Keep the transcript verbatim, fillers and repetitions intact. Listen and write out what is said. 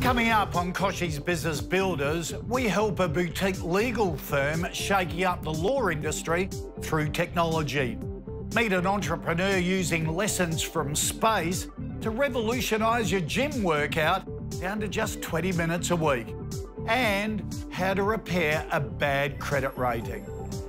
Coming up on Kochie's Business Builders, we help a boutique legal firm shaking up the law industry through technology. Meet an entrepreneur using lessons from space to revolutionise your gym workout down to just twenty minutes a week. And how to repair a bad credit rating.